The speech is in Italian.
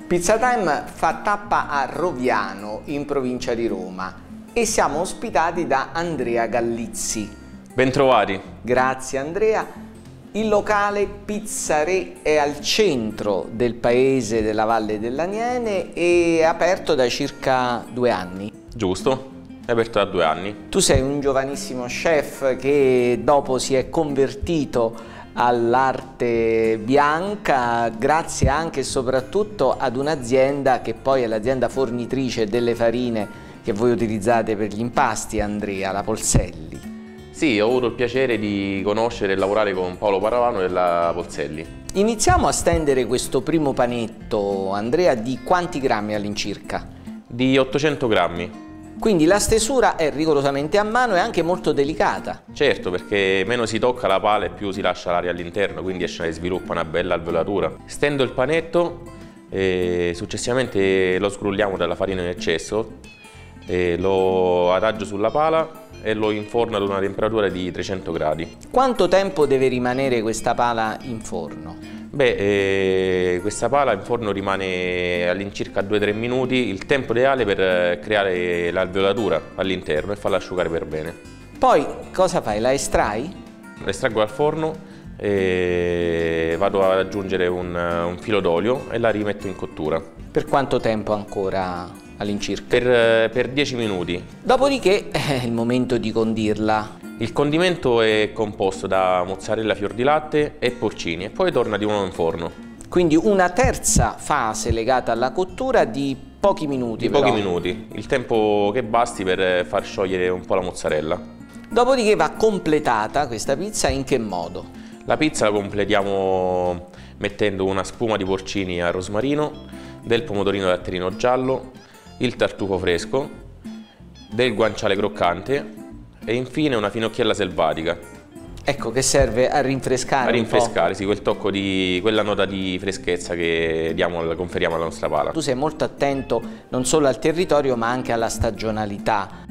Pizza Time fa tappa a Roviano, in provincia di Roma, e siamo ospitati da Andrea Gallizzi. Bentrovati. Grazie Andrea. Il locale Pizza Re è al centro del paese della Valle dell'Aniene e è aperto da circa 2 anni. Giusto, è aperto da 2 anni. Tu sei un giovanissimo chef che dopo si è convertito all'arte bianca grazie anche e soprattutto ad un'azienda che poi è l'azienda fornitrice delle farine che voi utilizzate per gli impasti, Andrea, la Polselli. Sì, ho avuto il piacere di conoscere e lavorare con Paolo Paravano della Polselli. Iniziamo a stendere questo primo panetto, Andrea, di quanti grammi all'incirca? Di 800 grammi. Quindi la stesura è rigorosamente a mano e anche molto delicata. Certo, perché meno si tocca la pala e più si lascia l'aria all'interno, quindi esce e sviluppa una bella alveolatura. Stendo il panetto e successivamente lo sgrulliamo dalla farina in eccesso, lo adagio sulla pala e lo inforno ad una temperatura di 300 gradi. Quanto tempo deve rimanere questa pala in forno? Beh, questa pala in forno rimane all'incirca 2-3 minuti, il tempo ideale per creare l'alveolatura all'interno e farla asciugare per bene. Poi cosa fai? La estrai? La estraggo dal forno e vado ad aggiungere un filo d'olio e la rimetto in cottura. Per quanto tempo ancora all'incirca? Per 10 minuti. Dopodiché è il momento di condirla. Il condimento è composto da mozzarella, fior di latte e porcini e poi torna di nuovo in forno. Quindi una terza fase legata alla cottura di pochi minuti. Pochi minuti, il tempo che basti per far sciogliere un po' la mozzarella. Dopodiché va completata questa pizza in che modo? La pizza la completiamo mettendo una spuma di porcini al rosmarino, del pomodorino datterino giallo, il tartufo fresco, del guanciale croccante e infine una finocchiella selvatica. Ecco, che serve a rinfrescare. A rinfrescare, sì, quel tocco di quella nota di freschezza che conferiamo alla nostra pala. Tu sei molto attento non solo al territorio ma anche alla stagionalità